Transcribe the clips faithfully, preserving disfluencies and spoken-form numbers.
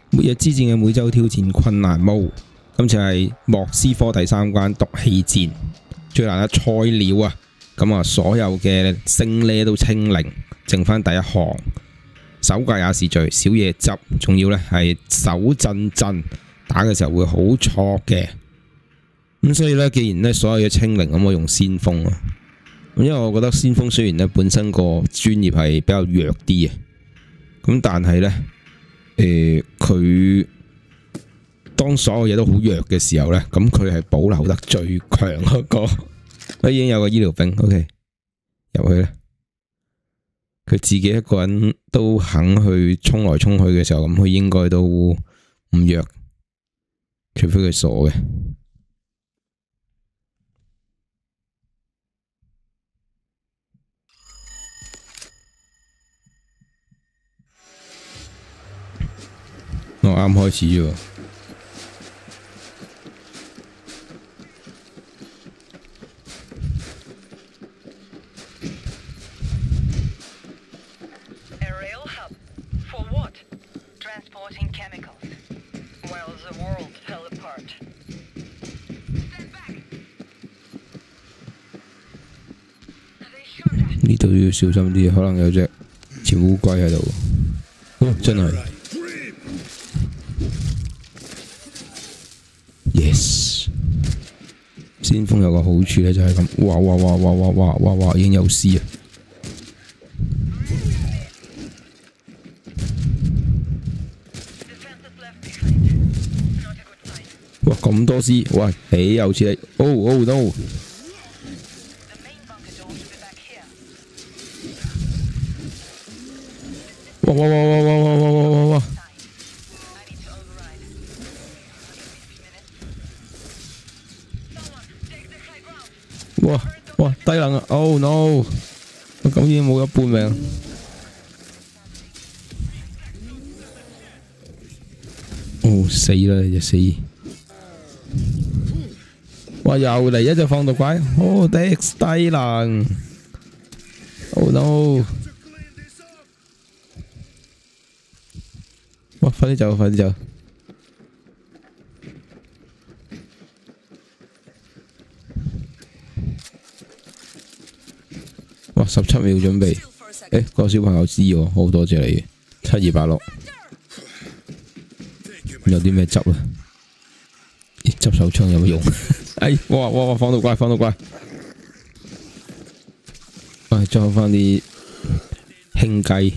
末日之戰嘅每週挑戰困難模，今次係莫斯科第三關毒氣戰，最難嘅菜鳥啊！咁啊，所有嘅星呢都清零，剩翻第一行。手怪也是罪，小嘢執，仲要呢係手震震，打嘅時候會好錯嘅。咁所以呢，既然呢所有嘢清零，咁我用先鋒啊。咁因為我覺得先鋒雖然呢本身個專業係比較弱啲嘅，咁但係呢，誒、呃、佢當所有嘢都好弱嘅時候呢，咁佢係保留得最強嗰個。我已經有個醫療兵 ，OK， 入去咧。佢自己一個人都肯去衝來衝去嘅時候，咁佢應該都唔弱，除非佢傻嘅。我啱開始啫喎。呢度要小心啲，可能有隻潛烏龜喺度。哦，真係 ，yes！ 先鋒有個好處咧，就係咁，哇哇哇哇哇哇哇哇，已經有絲啊！哇，咁多絲，喂，豈有此理！哦哦 no！哇哇哇哇哇哇哇哇哇哇！哇哇低能啊 ！Oh no！ 咁已經冇一半命。哦死啦！你隻死！哇又嚟一隻放毒怪！哦 Dex 低能 ！Oh no！哇！快啲走，快啲走！哇！十七秒準備，誒，個小朋友知喎，好多謝你，七二八六。有啲咩執啊？咦，執手槍有冇用？哎，哇哇哇！放毒怪，放毒怪！喂，裝翻啲輕雞。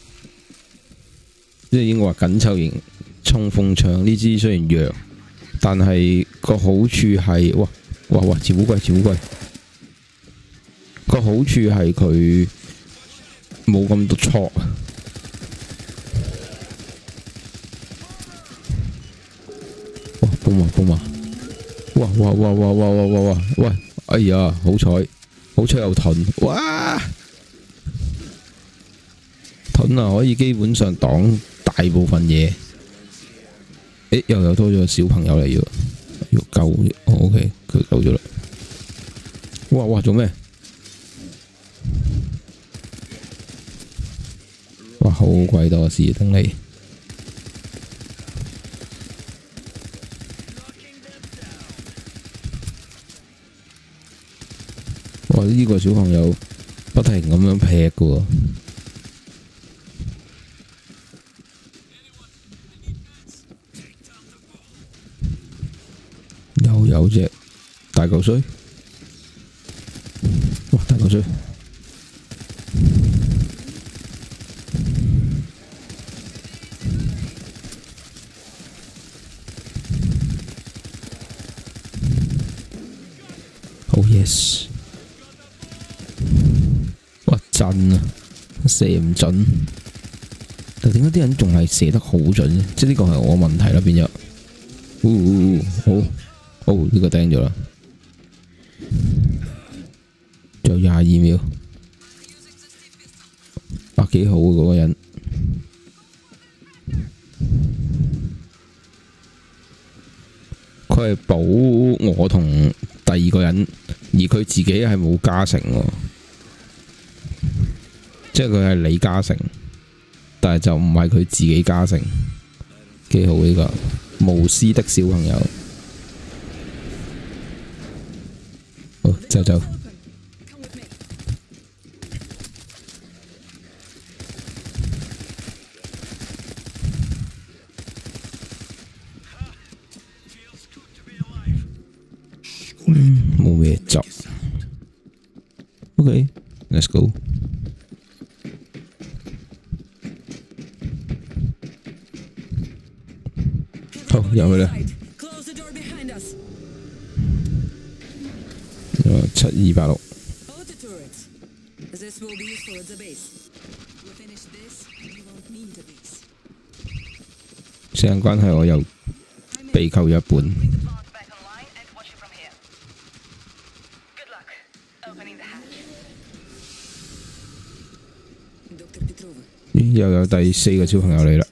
即係應該話緊湊型衝鋒槍呢支雖然弱，但係個好處係哇哇哇！潛烏龜，潛烏龜個好處係佢冇咁多錯啊！哇崩啊崩啊！哇哇哇哇哇哇哇哇！喂，哎呀，好彩好彩有盾，哇！盾啊，可以基本上擋大部分嘢。誒，又有多咗個小朋友嚟要要救，哦 OK， 佢救咗啦。哇哇，做咩？哇，好鬼多事等你。哇！呢個小朋友不停咁樣劈嘅喎。又有隻大嚿水，哇！大嚿水，好 yes！ 哇震啊，射唔準，但點解啲人仲係射得好準咧？即係呢個係我問題啦，變咗。哦，好。哦，呢、這個釘咗啦，仲有廿二秒，啊幾好啊嗰、那個人，佢係保我同第二個人，而佢自己係冇加成喎，即係佢係李嘉誠，但係就唔係佢自己加成。 幾好呢個無私的小朋友。好，走走。嗯，冇嘢執。OK，let's go。好，入去啦。七二八六。時間關係，我又被扣咗一半。咦，又有第四個小朋友嚟啦。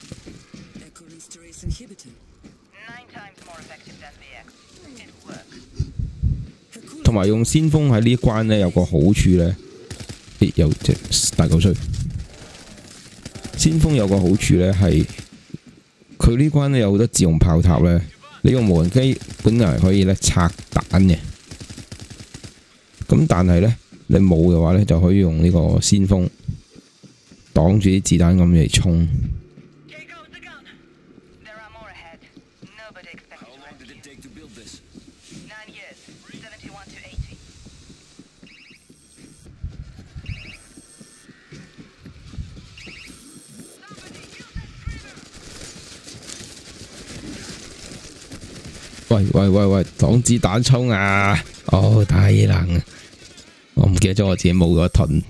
同埋用先鋒喺呢一關咧，有個好處咧，咦有隻大狗衰。先鋒有個好處咧係，佢呢關咧有好多自動炮塔咧，你用無人機本來可以咧拆彈嘅，咁但係咧你冇嘅話咧就可以用呢個先鋒擋住啲子彈咁嚟衝。喂喂喂喂，擋子彈衝啊！哦，低能，我唔記得咗我自己冇咗盾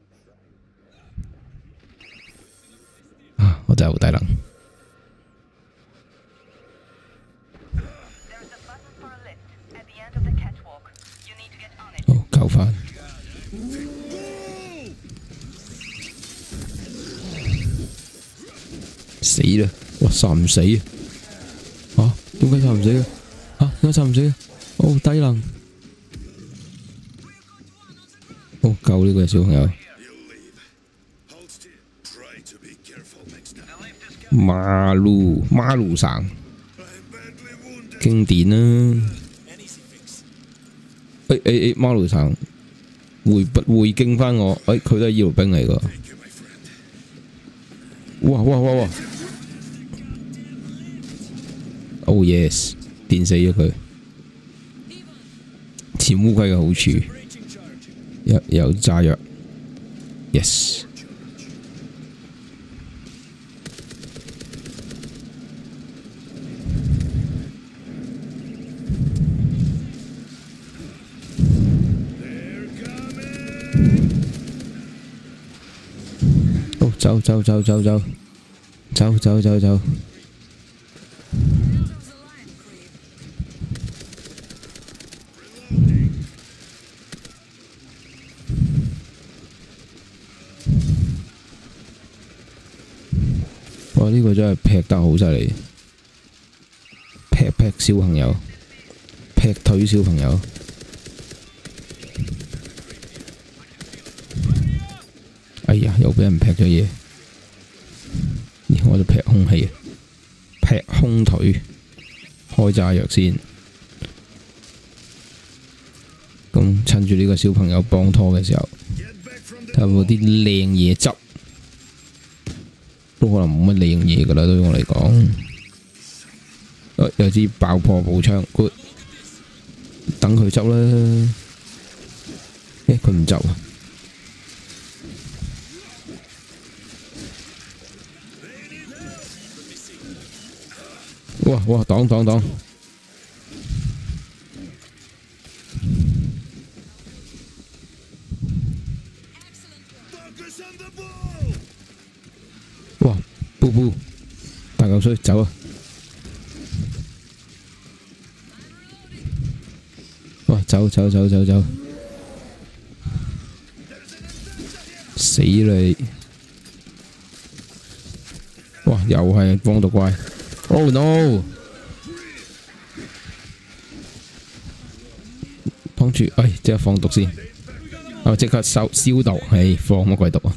啊！我真係好低能。好，救翻。死啦！哇，殺唔死啊！啊，點解殺唔死嘅？啊！點解殺唔死嘅？哦，低能。哦，救呢個小朋友。馬路馬路上經典啦。誒誒誒，馬路上回回敬翻我。誒，佢都係醫療兵嚟㗎。哇哇哇哇 ！Oh yes！ 電死咗佢，潛烏龜嘅好處，有有炸藥 ，yes。哦，走走走走走，走走走走。哇！呢個真係劈得好犀利，劈劈小朋友，劈腿小朋友。哎呀，又俾人劈咗嘢，我就劈空氣，劈空腿，開炸藥先。咁趁住呢個小朋友幫拖嘅時候，睇下有冇啲靚嘢執。都可能冇乜靚嘢㗎啦，對我嚟講。誒，有支爆破步槍 ，good。等佢執啦。誒，佢唔執啊！哇哇，擋擋擋！哇！布布，大嚿水，走啊！哇！走走走走走，死你！哇！又係放毒怪 ，Oh no！ 擋住，哎，即刻放毒先。哦，即刻消消毒，唉，放乜鬼毒啊！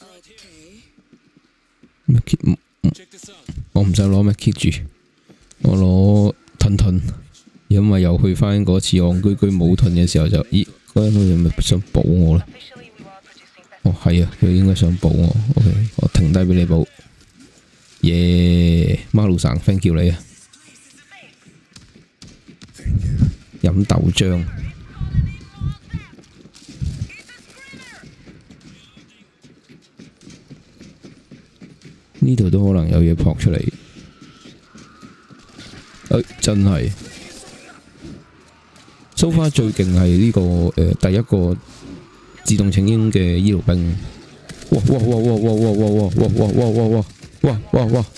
咩 kit？我唔使攞咩 kit 住，我攞盾盾，因為又去翻嗰次戇居居冇盾嘅時候就，咦嗰人好似咪想補我啦？哦係啊，佢應該想補我。OK， 我停低俾你補。耶，馬路神 thank you 你啊！飲豆漿。呢度都可能有嘢撲出嚟。誒、哎，真係。so far 最勁係呢個誒、呃、第一個自動請纓嘅醫療兵。哇哇哇哇哇哇哇哇哇哇哇哇哇哇哇！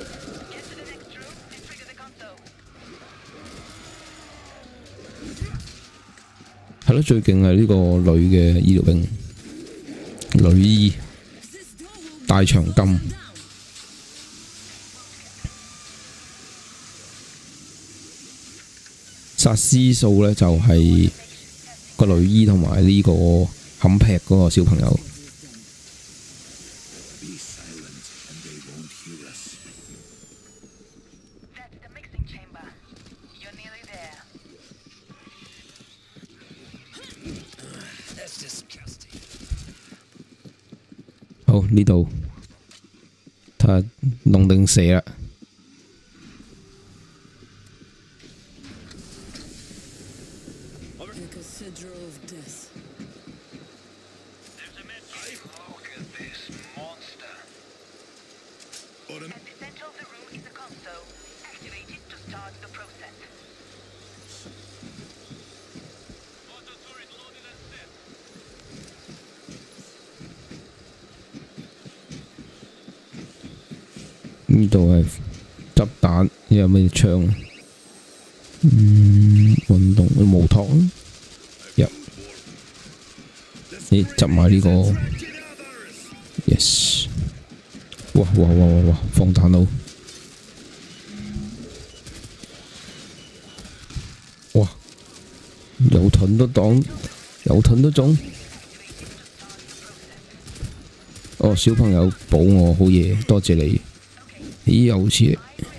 係咯，最勁係呢個女嘅醫療兵，女醫大長今。殺屍數呢就係、是、個女醫同埋呢個冚劈嗰個小朋友。好，呢度睇下弄定蛇啦。呢度係執彈，呢有咩槍？嗯，運動無托入，咦，執埋呢個 ，yes， 哇哇哇哇哇，放彈佬，哇，有盾都擋，有盾都中。哦，小朋友保我，好嘢，多謝你。咦，又好似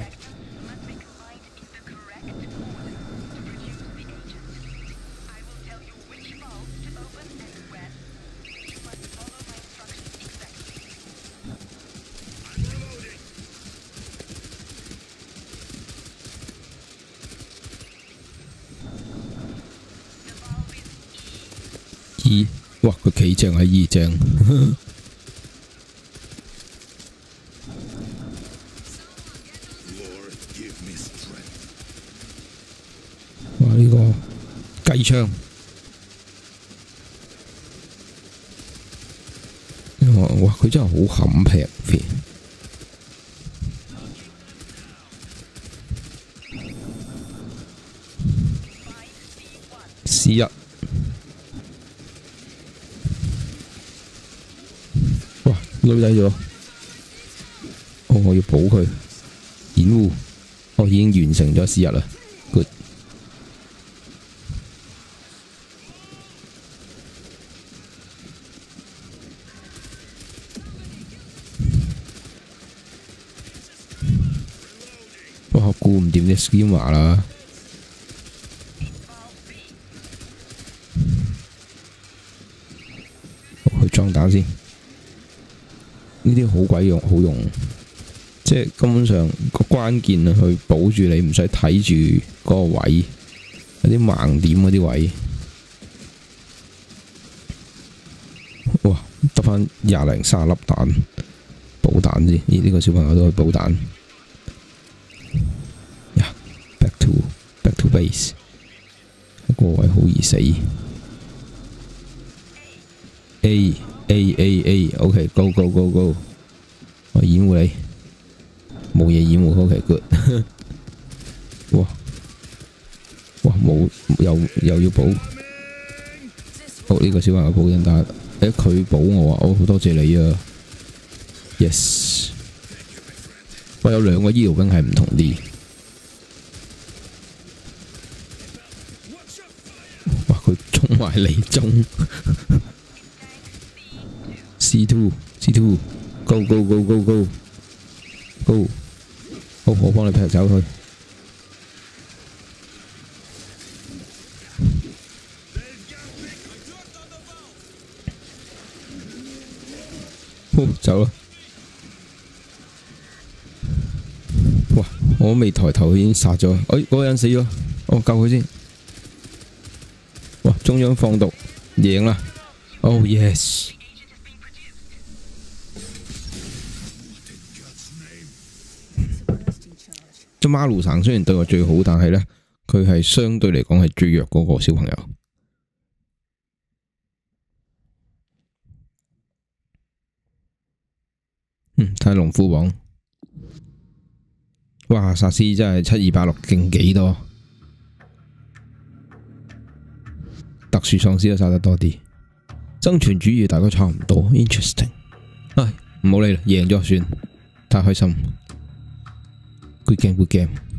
二，哇！佢企正係二正。哇！呢、這個雞槍，哇！佢真係好冚劈 C 一，哇！累低咗，哦！我要補佢掩護，我已經完成咗 C 一啦 ，good。哇！顧唔掂隻 Skimmer 啦〜裝彈先，呢啲好鬼用，好用，即係根本上個關鍵啊，去保住你，唔使睇住嗰個位，有啲盲點嗰啲位。哇！得返廿零卅粒彈，補彈先。咦？呢、這個小朋友都可以補彈。呀、yeah, ，back to back to base， 個位好易死。A A A A，OK，Go Go Go Go， 我掩護你，冇嘢掩護 ，OK good 哇哇冇又又要補，好呢、這個小朋友補緊彈，誒佢補我啊，哦好多謝你啊 ，yes， 喂有兩個醫療兵係唔同啲，哇佢衝埋嚟中。C C two C two go go go go go go， 好，我幫你劈走佢。好，走啦！哇！我未抬頭，佢已經殺咗。哎，嗰個人死咗，我救佢先。哇！中央放毒，贏啦！ Oh yes！ 即馬路神雖然對我最好，但係咧，佢係相對嚟講係最弱嗰個小朋友。嗯，睇下龍虎榜。哇！薩斯真係七二八六勁幾多？特殊喪屍都殺得多啲。生存主義大家差唔多 ，interesting。唉，唔好理啦，贏咗算，太開心。Good game，good game。